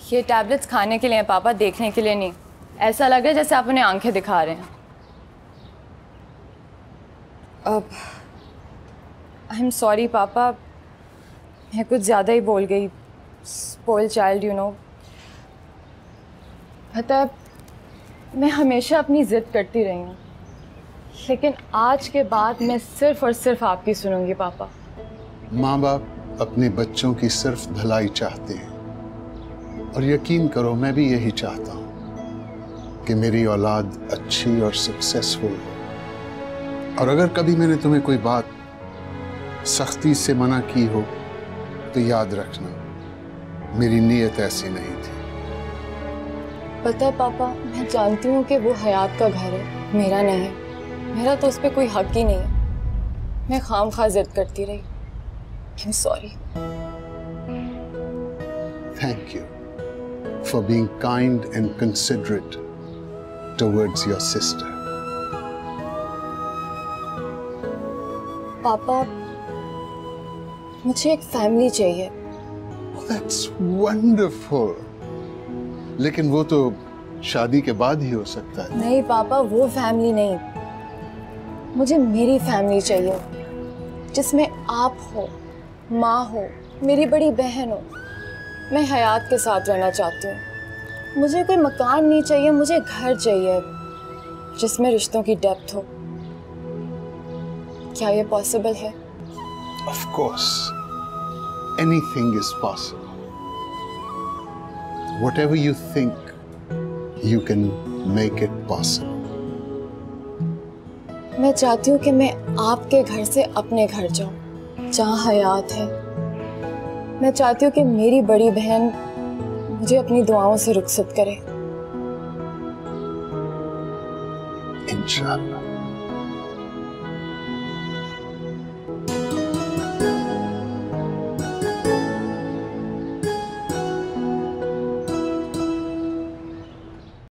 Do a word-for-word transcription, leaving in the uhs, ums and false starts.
ये टैबलेट्स खाने के लिए हैं पापा, देखने के लिए नहीं। ऐसा लग रहा है जैसे आप उन्हें आंखें दिखा रहे हैं। अब आई एम सॉरी पापा, मैं कुछ ज़्यादा ही बोल गई। Spoil child you know. पता है मैं हमेशा अपनी ज़िद करती रही हूँ, लेकिन आज के बाद मैं सिर्फ और सिर्फ आपकी सुनूंगी पापा। माँ बाप अपने बच्चों की सिर्फ भलाई चाहते हैं, और यकीन करो मैं भी यही चाहता हूँ कि मेरी औलाद अच्छी और सक्सेसफुल हो। और अगर कभी मैंने तुम्हें कोई बात सख्ती से मना की हो तो याद रखना मेरी नीयत ऐसी नहीं थी। पता है पापा, मैं जानती हूँ कि वो हयात का घर है, मेरा नहीं है। मेरा तो उस पर कोई हक ही नहीं है। मैं खाम खा जिद करती रही। I am sorry. Thank you for being kind and considerate towards your sister. पापा मुझे एक फैमिली चाहिए। Oh, that's wonderful. लेकिन वो तो शादी के बाद ही हो सकता है। नहीं पापा, वो फैमिली नहीं, मुझे मेरी फैमिली चाहिए जिसमें आप हो, माँ हो, मेरी बड़ी बहन हो। मैं हयात के साथ रहना चाहती हूँ। मुझे कोई मकान नहीं चाहिए, मुझे घर चाहिए जिसमें रिश्तों की डेप्थ हो। क्या ये पॉसिबल है? Of course, anything is possible. Whatever you think, you can make it possible. मैं चाहती हूँ कि मैं आपके घर से अपने घर जाऊँ जहाँ हयात है। मैं चाहती हूँ कि मेरी बड़ी बहन मुझे अपनी दुआओं से रुखसत करे। इंशाअल्लाह।